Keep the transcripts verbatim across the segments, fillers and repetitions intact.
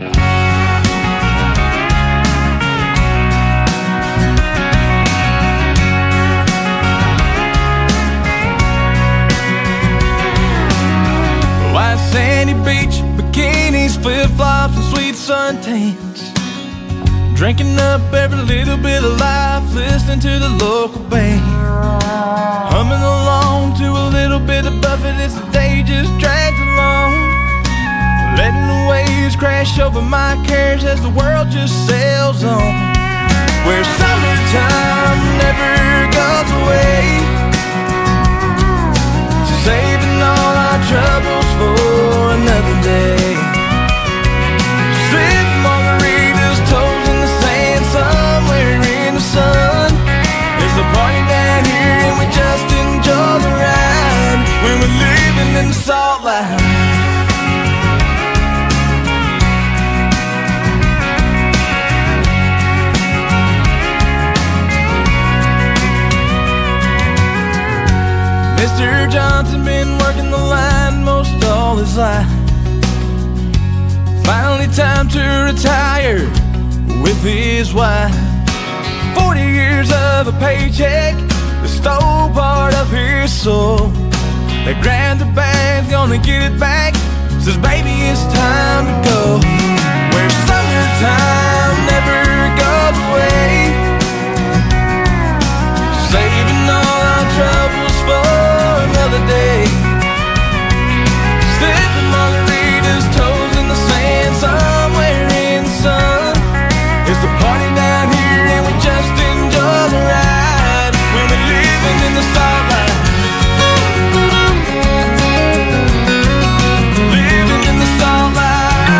White sandy beach, bikinis, flip-flops, and sweet suntans. Drinking up every little bit of life, listening to the local band. Humming along to a little bit of Buffett as the day just drags along. Letting the waves crash over my cares as the world just sails on. Where summertime never goes away, saving all our troubles for another day. Sipping margaritas, toes in the sand, somewhere in the sun. There's a party down here and we just enjoy the ride when we're living in the salt line. Mister Johnson been working the line most all his life. Finally time to retire with his wife. Forty years of a paycheck that stole part of his soul. That grinder band's gonna get it back, says baby it's time to go. Where summertime never goes away, saving all our troubles for another day. Sipping margaritas, toes in the sand, somewhere in the sun. It's the party down here and we just enjoy the ride when we're living in the salt line. Living in the salt line.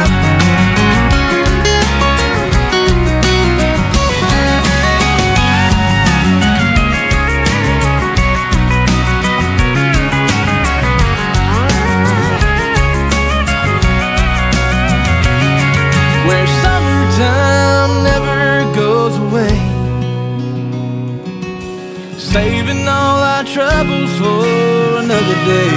Where summertime never goes away, saving all our troubles for another day.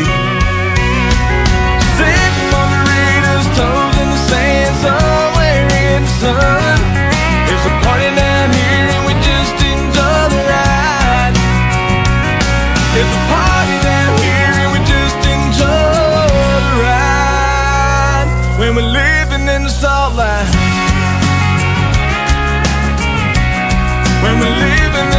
Sipping margaritas, toes in the sand, somewhere in the sun. There's a party down here and we just enjoy the ride. There's a party down here and we just enjoy the ride when we're living in the salt line. When we're living